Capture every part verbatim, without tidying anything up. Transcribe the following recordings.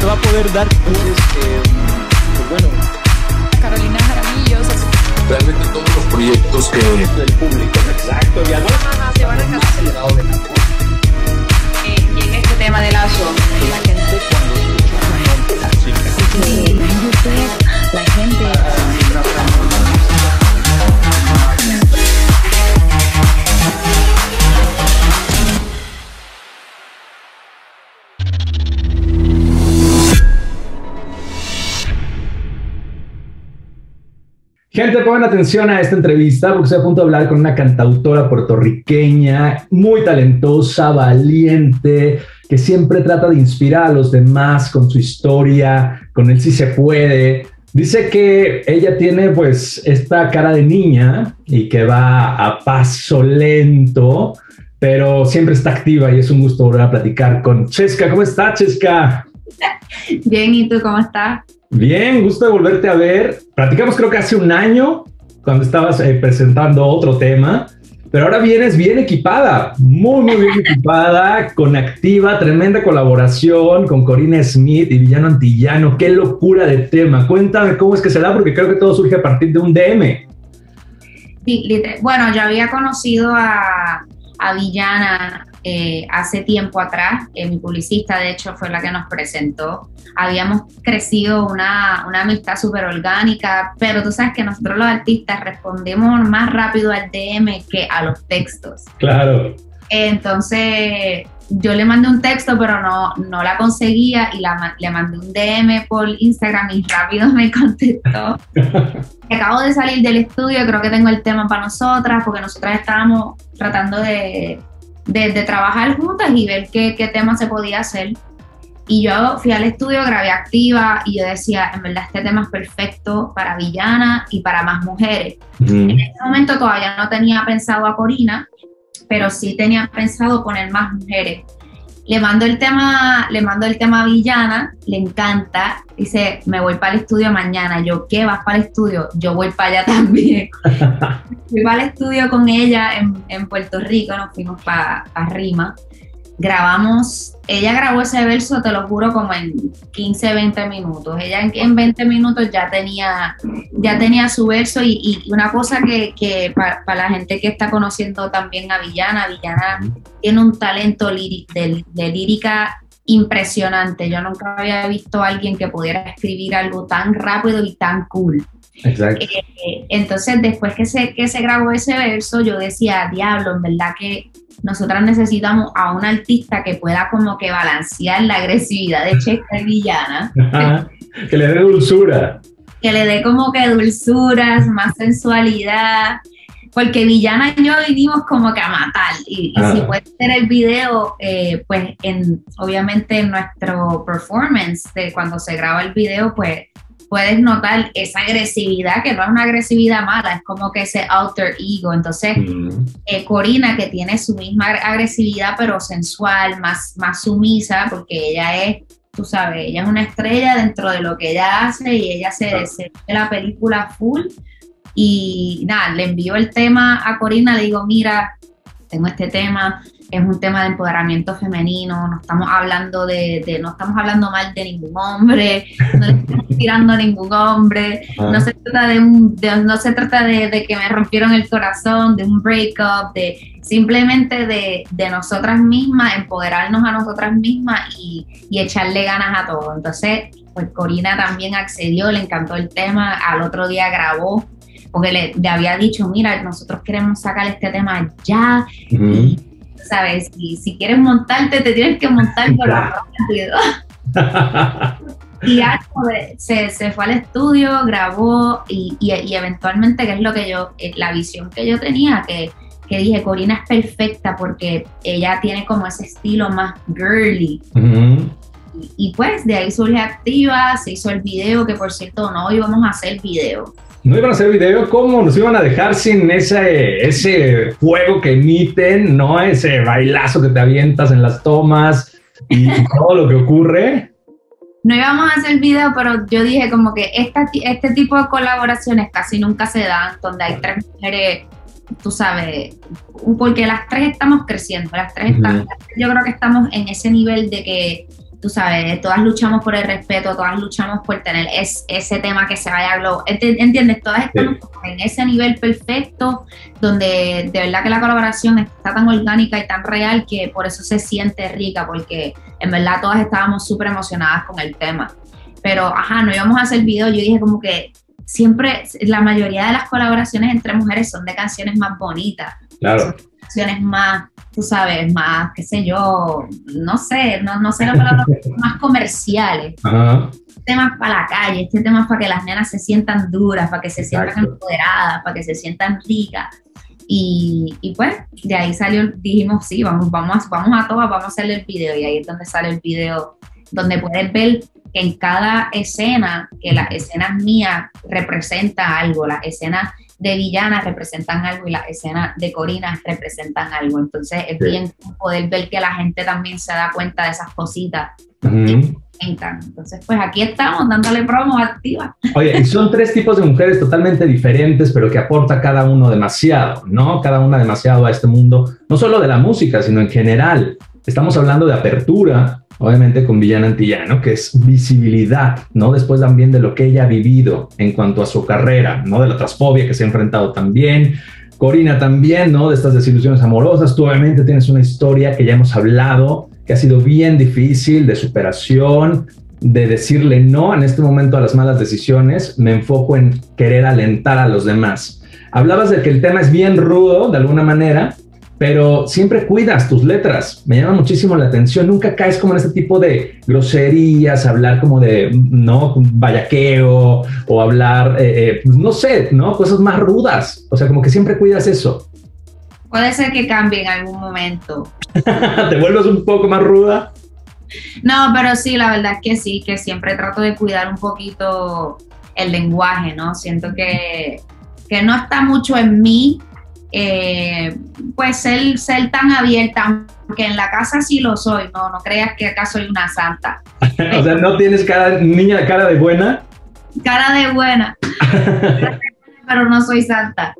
va a poder dar. Entonces, eh, pues bueno. Carolina Jaramillo. O sea, realmente todos los proyectos que... del público, exacto. Ya no. Ajá, se van a más acelerado de la eh, y en este tema de la zona. La gente cuando escucha música. Sí, en YouTube, la gente... Gente, pongan atención a esta entrevista porque estoy a punto de hablar con una cantautora puertorriqueña muy talentosa, valiente, que siempre trata de inspirar a los demás con su historia, con el sí se puede. Dice que ella tiene pues esta cara de niña y que va a paso lento, pero siempre está activa y es un gusto volver a platicar con Chesca. ¿Cómo estás, Chesca? Bien, ¿y tú cómo estás? Bien, gusto de volverte a ver. Platicamos creo que hace un año cuando estabas eh, presentando otro tema, pero ahora vienes bien equipada, muy muy bien equipada, con Activa, tremenda colaboración con Corina Smith y Villano Antillano. Qué locura de tema. Cuéntame cómo es que se da, porque creo que todo surge a partir de un D M. Sí, bueno, yo había conocido a, a Villana eh, hace tiempo atrás, eh, mi publicista de hecho fue la que nos presentó. Habíamos crecido una, una amistad súper orgánica, pero tú sabes que nosotros los artistas respondemos más rápido al D M que a los textos. Claro. Entonces yo le mandé un texto, pero no, no la conseguía y la, le mandé un D M por Instagram y rápido me contestó. Acabo de salir del estudio, creo que tengo el tema para nosotras, porque nosotras estábamos tratando de, de, de trabajar juntas y ver qué, qué tema se podía hacer. Y yo fui al estudio, grabé Activa y yo decía, en verdad este tema es perfecto para Villana y para más mujeres. Mm. En ese momento todavía no tenía pensado a Corina, pero sí tenía pensado poner más mujeres. Le mando el tema, le mando el tema a Villana, le encanta, dice, me voy para el estudio mañana. Yo, ¿qué? ¿Vas para el estudio? Yo voy para allá también. Fui para el estudio con ella en, en Puerto Rico, nos fuimos para pa Rima. Grabamos, ella grabó ese verso, te lo juro, como en quince, veinte minutos. Ella en, en veinte minutos ya tenía, ya tenía su verso y, y una cosa que, que para pa la gente que está conociendo también a Villana, Villana tiene un talento líric, de, de lírica impresionante. Yo nunca había visto a alguien que pudiera escribir algo tan rápido y tan cool. Exacto. Eh, entonces, después que se, que se grabó ese verso, yo decía, diablo, en verdad que nosotras necesitamos a un artista que pueda como que balancear la agresividad de Chesca y Villana. Ajá, que le dé dulzura. Que le dé como que dulzuras, más sensualidad. Porque Villana y yo vinimos como que a matar. Y, y si puedes ver el video, eh, pues en, obviamente en nuestro performance, de cuando se graba el video, pues puedes notar esa agresividad, que no es una agresividad mala, es como que ese alter ego. Entonces, mm. eh, Corina, que tiene su misma agresividad, pero sensual, más, más sumisa, porque ella es, tú sabes, ella es una estrella dentro de lo que ella hace y ella se claro. se ve la película full. Y nada, le envío el tema a Corina, le digo, mira, tengo este tema, es un tema de empoderamiento femenino, no estamos hablando de, de no estamos hablando mal de ningún hombre, no le estamos tirando a ningún hombre, ah. no se trata de un, de, no se trata de, de que me rompieron el corazón, de un breakup, de simplemente de, de nosotras mismas, empoderarnos a nosotras mismas y, y echarle ganas a todo. Entonces, pues Corina también accedió, le encantó el tema, al otro día grabó, porque le, le había dicho, mira, nosotros queremos sacar este tema ya, uh-huh. y sabes, si, si quieres montarte, te tienes que montar por la rápido. Y ya se, se fue al estudio, grabó y, y, y eventualmente, que es lo que yo, la visión que yo tenía, que, que dije, Corina es perfecta porque ella tiene como ese estilo más girly. Uh-huh. y, y pues de ahí surge Activa, se hizo el video, que por cierto no íbamos a hacer video. No iban a hacer video, ¿cómo? Nos iban a dejar sin ese, ese fuego que emiten, ¿no? Ese bailazo que te avientas en las tomas y todo lo que ocurre. No íbamos a hacer video, pero yo dije como que esta, este tipo de colaboraciones casi nunca se dan, donde hay tres mujeres, tú sabes, porque las tres estamos creciendo, las tres uh-huh. están, yo creo que estamos en ese nivel de que tú sabes, todas luchamos por el respeto, todas luchamos por tener es, ese tema que se vaya a globo. ¿Entiendes? Todas estamos sí. en ese nivel perfecto donde de verdad que la colaboración está tan orgánica y tan real que por eso se siente rica, porque en verdad todas estábamos súper emocionadas con el tema. Pero, ajá, no íbamos a hacer video, yo dije como que siempre, la mayoría de las colaboraciones entre mujeres son de canciones más bonitas. Claro. Son canciones más, tú sabes, más, qué sé yo, no sé, no, no sé la palabra, más comerciales. Ajá. Este tema es para la calle, este tema es para que las nenas se sientan duras, para que se Exacto. sientan empoderadas, para que se sientan ricas. Y, y pues, de ahí salió, dijimos, sí, vamos, vamos, vamos a todas, vamos a hacer el video. Y ahí es donde sale el video, donde puedes ver que en cada escena, que las escenas mías representan algo, las escenas de villanas representan algo y las escenas de Corina representan algo. Entonces es sí. bien poder ver que la gente también se da cuenta de esas cositas. Uh-huh. Entonces, pues aquí estamos dándole promo activa. Oye, y son tres tipos de mujeres totalmente diferentes, pero que aporta cada uno demasiado, ¿no? Cada una demasiado a este mundo, no solo de la música, sino en general. Estamos hablando de apertura, obviamente con Villana Antillano, que es visibilidad, ¿no? Después también de lo que ella ha vivido en cuanto a su carrera, ¿no? De la transfobia que se ha enfrentado también. Corina también, ¿no? De estas desilusiones amorosas. Tú obviamente tienes una historia que ya hemos hablado, que ha sido bien difícil, de superación, de decirle no en este momento a las malas decisiones. Me enfoco en querer alentar a los demás. Hablabas de que el tema es bien rudo, de alguna manera, pero siempre cuidas tus letras. Me llama muchísimo la atención. Nunca caes como en este tipo de groserías, hablar como de, no, vallaqueo, o hablar, eh, eh, no sé, ¿no? Cosas más rudas. O sea, como que siempre cuidas eso. Puede ser que cambie en algún momento. ¿Te vuelves un poco más ruda? No, pero sí, la verdad es que sí, que siempre trato de cuidar un poquito el lenguaje, ¿no? Siento que, que no está mucho en mí, eh, pues ser, ser tan abierta, aunque en la casa sí lo soy, no, no creas que acá soy una santa. O sea, ¿no tienes cara, niña, cara de buena? Cara de buena, pero no soy santa.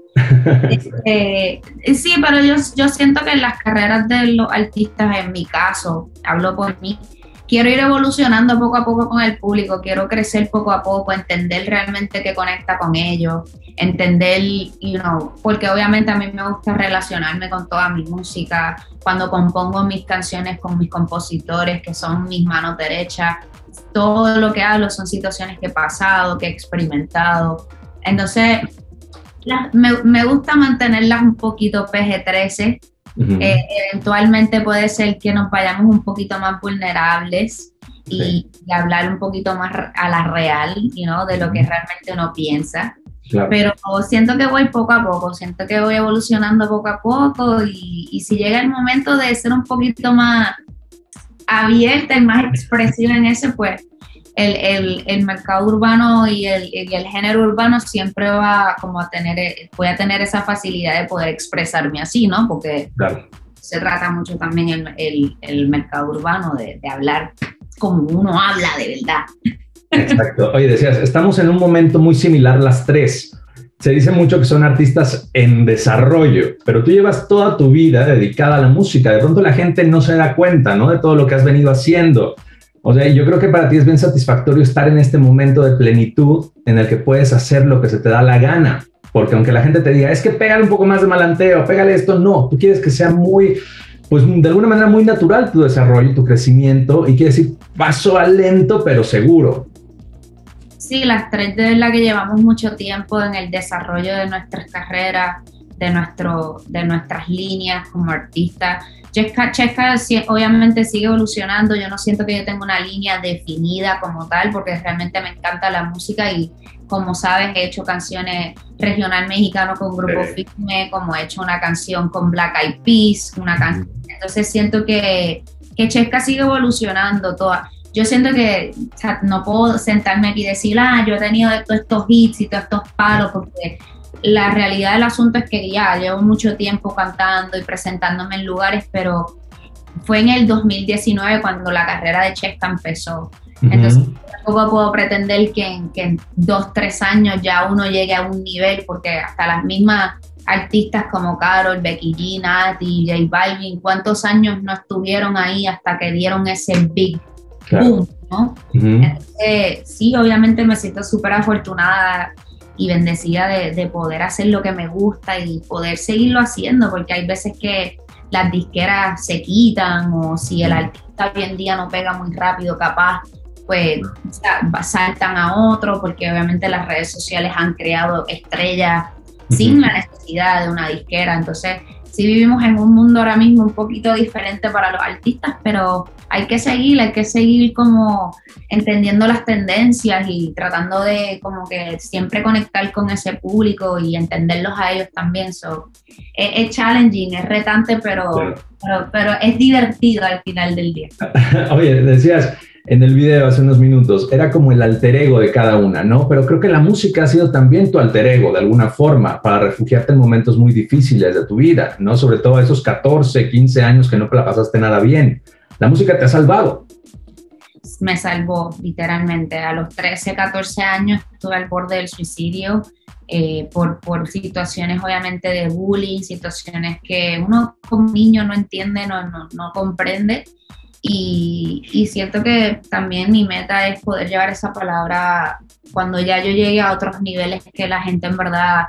Este, sí, pero yo, yo siento que en las carreras de los artistas, en mi caso, hablo por mí, quiero ir evolucionando poco a poco con el público, quiero crecer poco a poco, entender realmente qué conecta con ellos, entender, you know, porque obviamente a mí me gusta relacionarme con toda mi música, cuando compongo mis canciones con mis compositores, que son mis manos derechas, todo lo que hablo son situaciones que he pasado, que he experimentado, entonces La, me, me gusta mantenerlas un poquito P G trece. Uh-huh. Eh, eventualmente puede ser que nos vayamos un poquito más vulnerables y, okay. y hablar un poquito más a la real, you know, de lo que realmente uno piensa. Claro. Pero siento que voy poco a poco, siento que voy evolucionando poco a poco y, y si llega el momento de ser un poquito más abierta y más expresiva en eso, pues El, el, el mercado urbano y el, y el género urbano siempre va como a tener, voy a tener esa facilidad de poder expresarme así, ¿no? Porque claro. se trata mucho también el, el, el mercado urbano de, de hablar como uno habla de verdad. Exacto. Oye, decías, estamos en un momento muy similar las tres. Se dice mucho que son artistas en desarrollo, pero tú llevas toda tu vida dedicada a la música. De pronto la gente no se da cuenta, ¿no? De todo lo que has venido haciendo. O sea, yo creo que para ti es bien satisfactorio estar en este momento de plenitud en el que puedes hacer lo que se te da la gana. Porque aunque la gente te diga, es que pégale un poco más de malanteo, pégale esto, no. Tú quieres que sea muy, pues de alguna manera muy natural tu desarrollo, tu crecimiento, y quieres ir paso a lento, pero seguro. Sí, las tres de verdad que llevamos mucho tiempo en el desarrollo de nuestras carreras, de, nuestro, de nuestras líneas como artistas. Chesca, Chesca obviamente sigue evolucionando, yo no siento que yo tenga una línea definida como tal, porque realmente me encanta la música y como sabes he hecho canciones regional mexicano con Grupo sí. Firme, como he hecho una canción con Black Eyed Peas, una can... entonces siento que, que Chesca sigue evolucionando toda. Yo siento que o sea, no puedo sentarme aquí y decir, ah, yo he tenido todos estos hits y todos estos palos, porque la realidad del asunto es que ya llevo mucho tiempo cantando y presentándome en lugares, pero fue en el dos mil diecinueve cuando la carrera de Chesca empezó. Uh-huh. Entonces tampoco puedo pretender que en, que en dos, tres años ya uno llegue a un nivel, porque hasta las mismas artistas como Karol, Becky G, Nati, J Balvin, ¿cuántos años no estuvieron ahí hasta que dieron ese big Claro. boom, ¿no? Uh-huh. Entonces, sí, obviamente me siento súper afortunada y bendecida de, de poder hacer lo que me gusta y poder seguirlo haciendo, porque hay veces que las disqueras se quitan, o si el artista hoy en día no pega muy rápido, capaz, pues saltan a otro, porque obviamente las redes sociales han creado estrellas uh-huh. sin la necesidad de una disquera. Entonces, sí vivimos en un mundo ahora mismo un poquito diferente para los artistas, pero hay que seguir, hay que seguir como entendiendo las tendencias y tratando de como que siempre conectar con ese público y entenderlos a ellos también. So, es, es challenging, es retante, pero, claro. pero, pero es divertido al final del día. Oye, decías en el video hace unos minutos, era como el alter ego de cada una, ¿no? Pero creo que la música ha sido también tu alter ego, de alguna forma, para refugiarte en momentos muy difíciles de tu vida, ¿no? Sobre todo esos catorce, quince años que no te la pasaste nada bien. La música te ha salvado. Me salvó, literalmente. A los trece, catorce años estuve al borde del suicidio eh, por, por situaciones, obviamente, de bullying, situaciones que uno como niño no entiende, no, no, no comprende. Y, y siento que también mi meta es poder llevar esa palabra cuando ya yo llegue a otros niveles, que la gente en verdad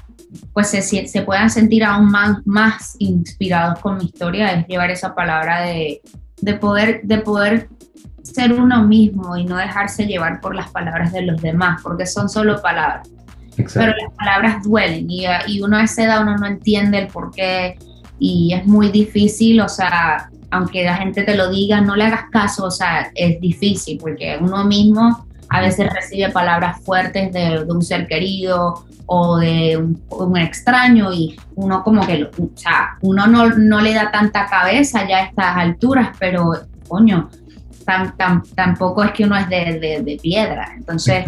pues se, se puedan sentir aún más, más inspirados con mi historia, es llevar esa palabra de, de, poder, de poder ser uno mismo y no dejarse llevar por las palabras de los demás, porque son solo palabras. Exacto. Pero las palabras duelen y, y uno a esa edad uno no entiende el por qué y es muy difícil, o sea, aunque la gente te lo diga, no le hagas caso, o sea, es difícil porque uno mismo a veces recibe palabras fuertes de, de un ser querido o de un, un extraño y uno como que, o sea, uno no, no le da tanta cabeza ya a estas alturas, pero, coño, tan, tan, tampoco es que uno es de, de, de piedra. Entonces,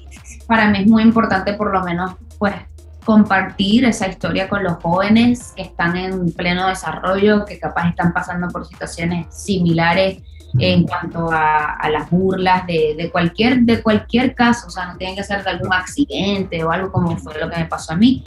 para mí es muy importante por lo menos, pues, compartir esa historia con los jóvenes que están en pleno desarrollo, que capaz están pasando por situaciones similares en cuanto a, a las burlas de, de, cualquier, de cualquier caso, o sea, no tienen que ser de algún accidente o algo como fue lo que me pasó a mí,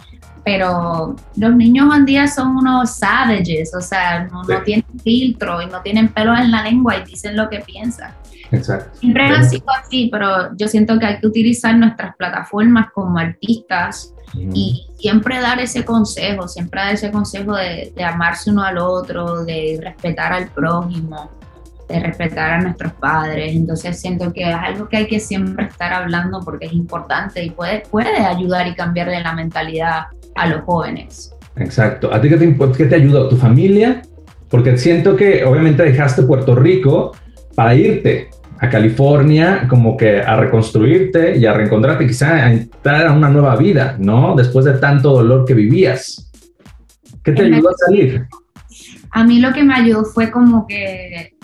pero los niños hoy en día son unos savages, o sea, no, no tienen filtro y no tienen pelos en la lengua y dicen lo que piensan. Exacto. Siempre ha sido así, pero yo siento que hay que utilizar nuestras plataformas como artistas mm. y siempre dar ese consejo, siempre dar ese consejo de, de amarse uno al otro, de respetar al prójimo, de respetar a nuestros padres. Entonces siento que es algo que hay que siempre estar hablando porque es importante y puede, puede ayudar y cambiarle la mentalidad a los jóvenes. Exacto. ¿A ti qué te, qué te ayudó? ¿Tu familia? Porque siento que obviamente dejaste Puerto Rico para irte a California, como que a reconstruirte y a reencontrarte, quizá a entrar a una nueva vida, ¿no? Después de tanto dolor que vivías. ¿Qué te ayudó a salir? A mí lo que me ayudó fue como que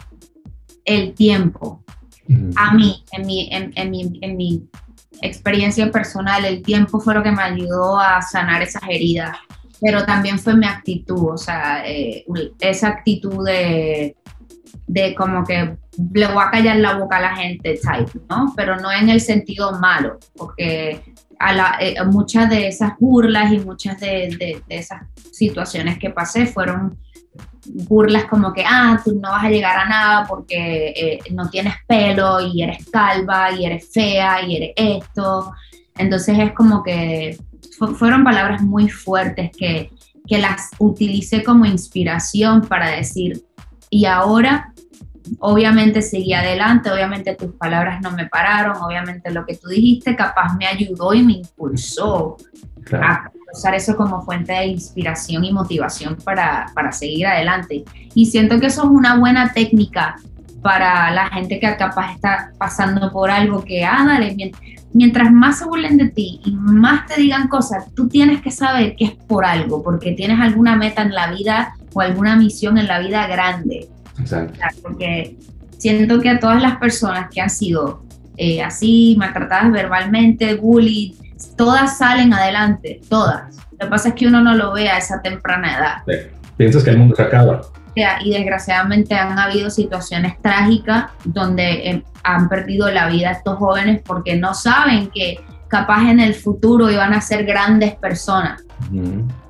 el tiempo. Mm. A mí, en mi, en, en, mi, en mi experiencia personal, el tiempo fue lo que me ayudó a sanar esas heridas, pero también fue mi actitud, o sea, eh, esa actitud de, de como que le voy a callar la boca a la gente type, ¿no? Pero no en el sentido malo, porque a la, eh, muchas de esas burlas y muchas de, de, de esas situaciones que pasé fueron burlas como que, ah, tú no vas a llegar a nada porque eh, no tienes pelo y eres calva y eres fea y eres esto. Entonces es como que fu- fueron palabras muy fuertes que, que las utilicé como inspiración para decir, y ahora obviamente seguí adelante, obviamente tus palabras no me pararon, obviamente lo que tú dijiste capaz me ayudó y me impulsó claro. a usar eso como fuente de inspiración y motivación para, para seguir adelante. Y siento que eso es una buena técnica para la gente que capaz está pasando por algo que, ah, dale, mientras más se burlen de ti y más te digan cosas, tú tienes que saber que es por algo, porque tienes alguna meta en la vida o alguna misión en la vida grande. Exacto. Porque siento que a todas las personas que han sido eh, así, maltratadas verbalmente, bullied, todas salen adelante, todas. Lo que pasa es que uno no lo ve a esa temprana edad. Sí. Piensas que el mundo se acaba. Y desgraciadamente han habido situaciones trágicas donde eh, han perdido la vida estos jóvenes porque no saben que capaz en el futuro iban a ser grandes personas. Mm.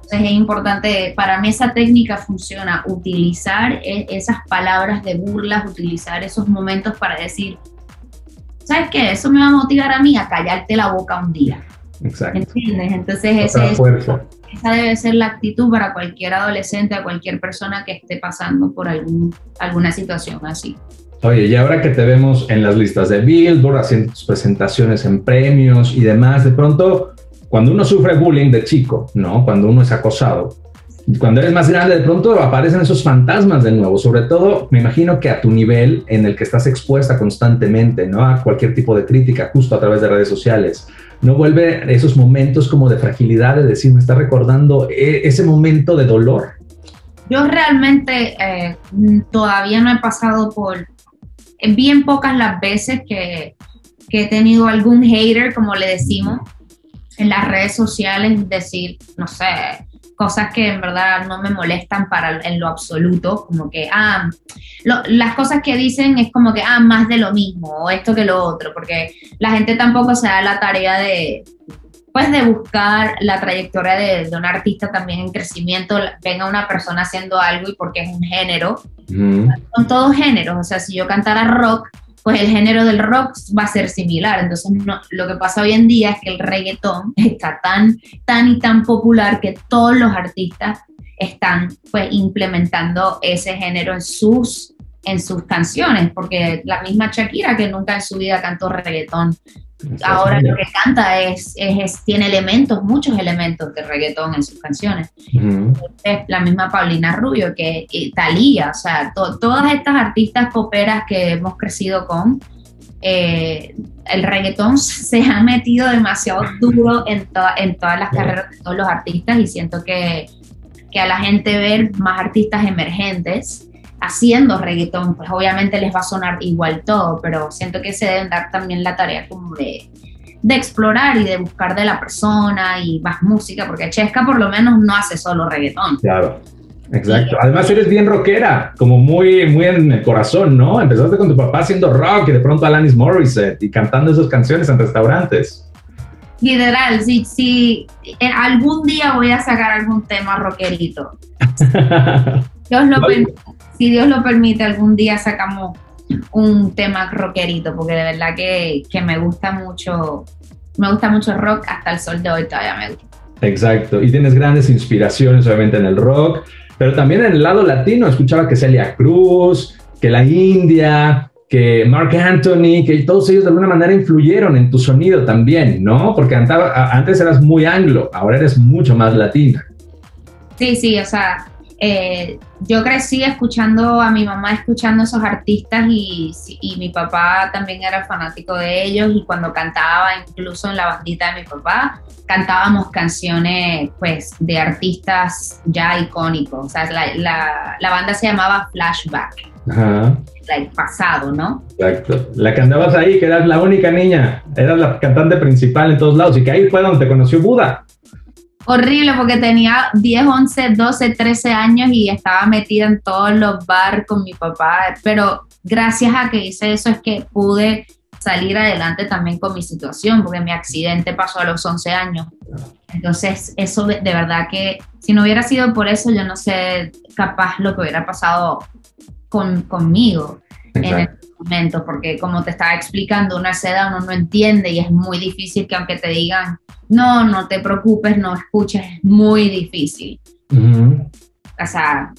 Entonces es importante, para mí esa técnica funciona, utilizar e- esas palabras de burlas, utilizar esos momentos para decir, ¿sabes qué? Eso me va a motivar a mí a callarte la boca un día. Exacto. ¿Entiendes? Entonces Otra ese es, fuerza. esa debe ser la actitud para cualquier adolescente, a cualquier persona que esté pasando por algún, alguna situación así. Oye, y ahora que te vemos en las listas de Billboard, haciendo tus presentaciones en premios y demás, de pronto, cuando uno sufre bullying de chico, ¿no? Cuando uno es acosado, cuando eres más grande, de pronto aparecen esos fantasmas de nuevo, sobre todo, me imagino que a tu nivel en el que estás expuesta constantemente, ¿no? A cualquier tipo de crítica, justo a través de redes sociales. ¿No vuelve esos momentos como de fragilidad, de decir, me está recordando eh, ese momento de dolor? Yo realmente eh, todavía no he pasado por, bien pocas las veces que, que he tenido algún hater, como le decimos, en las redes sociales, decir, no sé, cosas que en verdad no me molestan para en lo absoluto, como que, ah, lo, las cosas que dicen es como que, ah, más de lo mismo, o esto que lo otro, porque la gente tampoco se da la tarea de, pues, de buscar la trayectoria de, de un artista también en crecimiento, venga una persona haciendo algo y porque es un género, mm. son todos géneros, o sea, si yo cantara rock, pues el género del rock va a ser similar. Entonces no, lo que pasa hoy en día es que el reggaetón está tan, tan y tan popular que todos los artistas están pues implementando ese género en sus, en sus canciones, porque la misma Shakira, que nunca en su vida cantó reggaetón, ahora lo que canta es, es, es tiene elementos, muchos elementos de reggaetón en sus canciones. Uh-huh. Es la misma Paulina Rubio, que Thalía, o sea, to, todas estas artistas poperas que hemos crecido con, eh, el reggaetón se ha metido demasiado duro en, to, en todas las carreras de todos los artistas, y siento que, que a la gente ver más artistas emergentes haciendo reggaetón, pues obviamente les va a sonar igual todo, pero siento que se deben dar también la tarea como de, de explorar y de buscar de la persona y más música, porque Chesca por lo menos no hace solo reggaetón. Claro, exacto. Y, además eres bien rockera, como muy, muy en el corazón, ¿no? Empezaste con tu papá haciendo rock y de pronto Alanis Morissette y cantando esas canciones en restaurantes. Literal, sí, sí. Algún día voy a sacar algún tema rockerito. Dios lo permite. Si Dios lo permite, algún día sacamos un tema rockerito, porque de verdad que, que me gusta mucho, me gusta mucho el rock, hasta el sol de hoy todavía me gusta. Exacto, y tienes grandes inspiraciones obviamente en el rock, pero también en el lado latino. Escuchaba que Celia Cruz, que la India, que Marc Anthony, que todos ellos de alguna manera influyeron en tu sonido también, ¿no? Porque andaba, antes eras muy anglo, ahora eres mucho más latina. Sí, sí, o sea... Eh, yo crecí escuchando a mi mamá, escuchando esos artistas, y, y mi papá también era fanático de ellos, y cuando cantaba, incluso en la bandita de mi papá, cantábamos canciones pues de artistas ya icónicos. O sea, la, la, la banda se llamaba Flashback. Ajá. El pasado, ¿no? Exacto. La que andabas ahí, que eras la única niña, eras la cantante principal en todos lados, y que ahí fue donde te conoció Buda. Horrible, porque tenía diez, once, doce, trece años y estaba metida en todos los bares con mi papá, pero gracias a que hice eso es que pude salir adelante también con mi situación, porque mi accidente pasó a los once años. Entonces, eso de, de verdad que si no hubiera sido por eso, yo no sé capaz lo que hubiera pasado con, conmigo. Exacto. En ese momento, porque como te estaba explicando, una edad uno no entiende, y es muy difícil que aunque te digan no, no te preocupes, no escuches, es muy difícil. Uh-huh. O sea,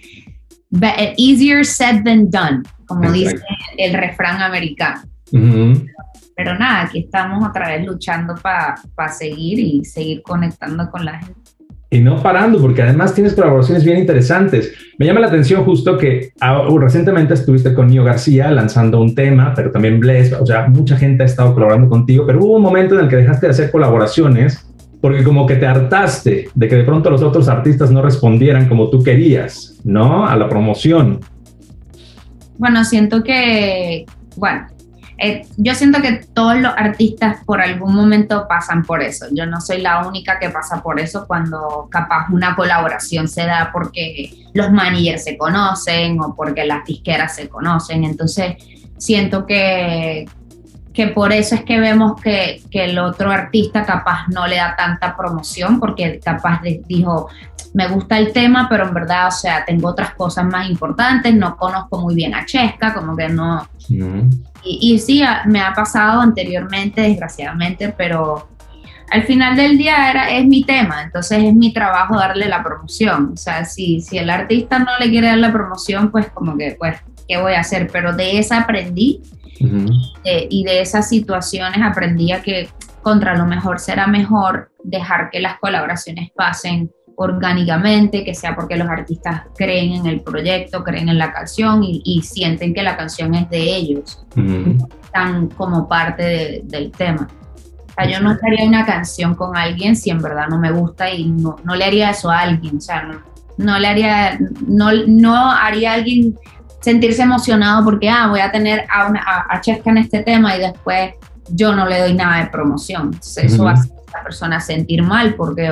easier said than done, como Exacto. dice el refrán americano. Uh-huh. Pero nada, aquí estamos otra vez luchando para pa seguir y seguir conectando con la gente. Y no parando, porque además tienes colaboraciones bien interesantes. Me llama la atención justo que uh, recientemente estuviste con Nio García lanzando un tema, pero también Bless, o sea, mucha gente ha estado colaborando contigo, pero hubo un momento en el que dejaste de hacer colaboraciones porque como que te hartaste de que de pronto los otros artistas no respondieran como tú querías, ¿no? A la promoción. Bueno, siento que, bueno, Eh, yo siento que todos los artistas por algún momento pasan por eso. Yo no soy la única que pasa por eso, cuando capaz una colaboración se da porque los managers se conocen o porque las disqueras se conocen. Entonces siento que, que por eso es que vemos que, que el otro artista capaz no le da tanta promoción, porque capaz de, dijo, me gusta el tema, pero en verdad, o sea, tengo otras cosas más importantes, no conozco muy bien a Chesca, como que no... Mm. Y, y sí, me ha pasado anteriormente, desgraciadamente, pero al final del día era, es mi tema, entonces es mi trabajo darle la promoción. O sea, si, si el artista no le quiere dar la promoción, pues como que, pues, ¿qué voy a hacer? Pero de esa aprendí. Uh-huh. de, y de esas situaciones aprendí a que contra lo mejor será mejor dejar que las colaboraciones pasen orgánicamente, que sea porque los artistas creen en el proyecto, creen en la canción y, y sienten que la canción es de ellos, uh-huh. están como parte de, del tema. O sea, yo no haría una canción con alguien si en verdad no me gusta y no, no le haría eso a alguien, o sea, no, no le haría, no, no haría a alguien sentirse emocionado porque, ah, voy a tener a, una, a, a Chesca en este tema y después yo no le doy nada de promoción. Entonces, eso uh-huh. va a hacer a la persona sentir mal porque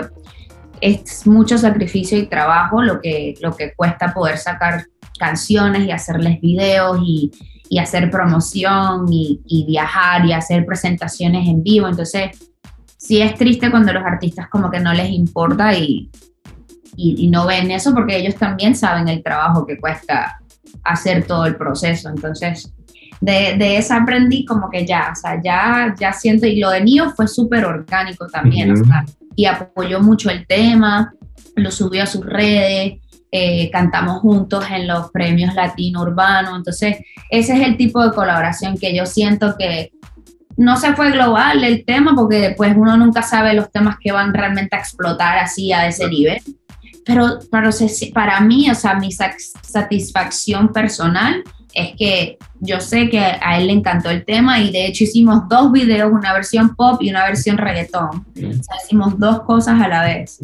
es mucho sacrificio y trabajo lo que, lo que cuesta poder sacar canciones y hacerles videos y, y hacer promoción y, y viajar y hacer presentaciones en vivo. Entonces, sí es triste cuando los artistas como que no les importa y, y, y no ven eso porque ellos también saben el trabajo que cuesta hacer todo el proceso. Entonces de, de esa aprendí como que ya, o sea, ya, ya siento, y lo de Nio fue súper orgánico también, uh-huh. o sea, y apoyó mucho el tema, lo subió a sus redes, eh, cantamos juntos en los premios Latino Urbano. Entonces ese es el tipo de colaboración que yo siento que no se fue global el tema, porque después uno nunca sabe los temas que van realmente a explotar así a ese nivel. Pero, pero para mí, o sea, mi satisfacción personal es que yo sé que a él le encantó el tema y de hecho hicimos dos videos, una versión pop y una versión reggaetón. Mm. O sea, hicimos dos cosas a la vez.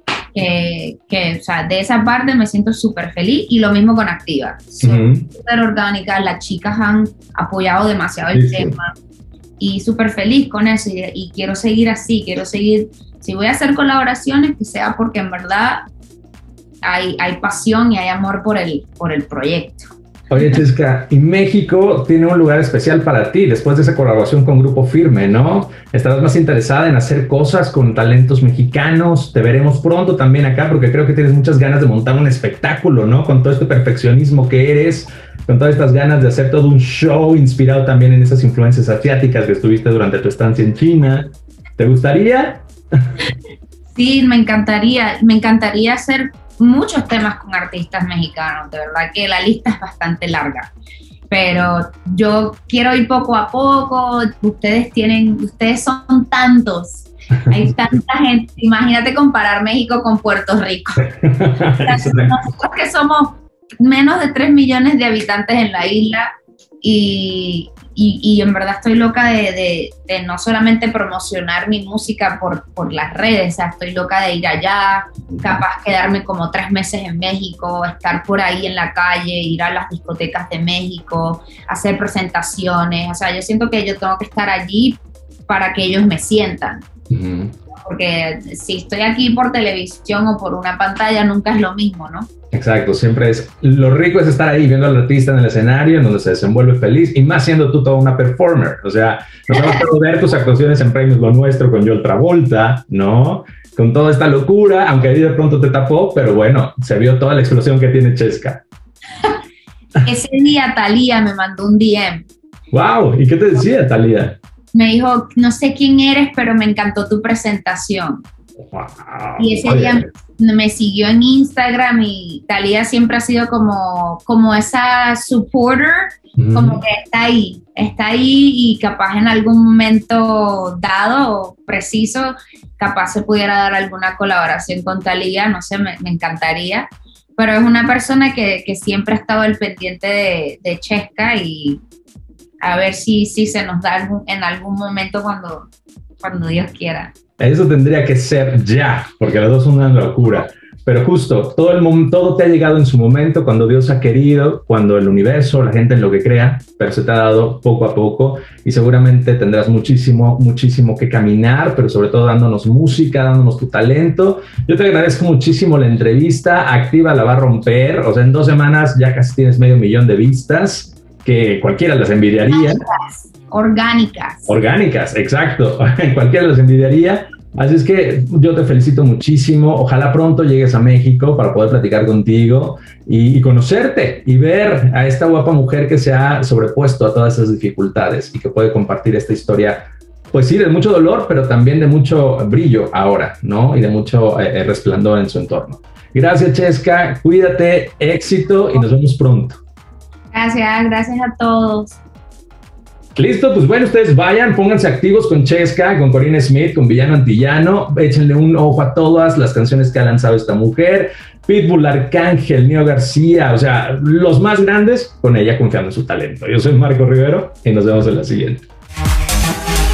Que, que, o sea, de esa parte me siento súper feliz y lo mismo con Activa. Son súper mm-hmm. orgánicas, las chicas han apoyado demasiado el sí, tema sí. y súper feliz con eso y, y quiero seguir así, quiero seguir, si voy a hacer colaboraciones, que sea porque en verdad Hay, hay pasión y hay amor por el, por el proyecto. Oye, Chesca, y México tiene un lugar especial para ti después de esa colaboración con Grupo Firme, ¿no? Estarás más interesada en hacer cosas con talentos mexicanos. Te veremos pronto también acá porque creo que tienes muchas ganas de montar un espectáculo, ¿no? Con todo este perfeccionismo que eres, con todas estas ganas de hacer todo un show inspirado también en esas influencias asiáticas que estuviste durante tu estancia en China. ¿Te gustaría? Sí, me encantaría. Me encantaría hacer muchos temas con artistas mexicanos, de verdad que la lista es bastante larga, pero yo quiero ir poco a poco. Ustedes tienen, ustedes son tantos, hay tanta gente, imagínate comparar México con Puerto Rico. Nosotros que somos menos de tres millones de habitantes en la isla y, y, y en verdad estoy loca de, de, de no solamente promocionar mi música por, por las redes, o sea, estoy loca de ir allá, capaz quedarme como tres meses en México, estar por ahí en la calle, ir a las discotecas de México, hacer presentaciones. O sea, yo siento que yo tengo que estar allí para que ellos me sientan. Uh-huh. Porque si estoy aquí por televisión o por una pantalla, nunca es lo mismo, ¿no? Exacto, siempre es, lo rico es estar ahí viendo al artista en el escenario, en donde se desenvuelve feliz, y más siendo tú toda una performer. O sea, nos hemos podido ver tus actuaciones en Premios Lo Nuestro con Joel Travolta, ¿no? Con toda esta locura, aunque ahí de pronto te tapó, pero bueno, se vio toda la explosión que tiene Chesca. Ese día Thalía me mandó un D M. ¡Wow! ¿Y qué te decía Thalía? Me dijo, no sé quién eres, pero me encantó tu presentación. Wow. Y ese Oye. día me siguió en Instagram y Thalía siempre ha sido como, como esa supporter, mm. como que está ahí, está ahí y capaz en algún momento dado o preciso, capaz se pudiera dar alguna colaboración con Thalía, no sé, me, me encantaría. Pero es una persona que, que siempre ha estado al pendiente de, de Chesca y a ver si, si se nos da algún, en algún momento cuando, cuando Dios quiera. Eso tendría que ser ya, porque las dos son una locura. Pero justo, todo, el, todo te ha llegado en su momento, cuando Dios ha querido, cuando el universo, la gente en lo que crea, pero se te ha dado poco a poco y seguramente tendrás muchísimo, muchísimo que caminar, pero sobre todo dándonos música, dándonos tu talento. Yo te agradezco muchísimo la entrevista. Activa la va a romper, o sea, en dos semanas ya casi tienes medio millón de vistas, que cualquiera las envidiaría. orgánicas. Orgánicas, exacto. Cualquiera las envidiaría. Así es que yo te felicito muchísimo. Ojalá pronto llegues a México para poder platicar contigo y, y conocerte y ver a esta guapa mujer que se ha sobrepuesto a todas esas dificultades y que puede compartir esta historia, pues sí, de mucho dolor, pero también de mucho brillo ahora, ¿no? Y de mucho eh, resplandor en su entorno. Gracias, Chesca. Cuídate, éxito y nos vemos pronto. Gracias, gracias a todos. Listo, pues bueno, ustedes vayan, pónganse activos con Chesca, con Corinne Smith, con Villano Antillano, échenle un ojo a todas las canciones que ha lanzado esta mujer, Pitbull, Arcángel, Neo García, o sea, los más grandes, con ella confiando en su talento. Yo soy Marco Rivero y nos vemos en la siguiente.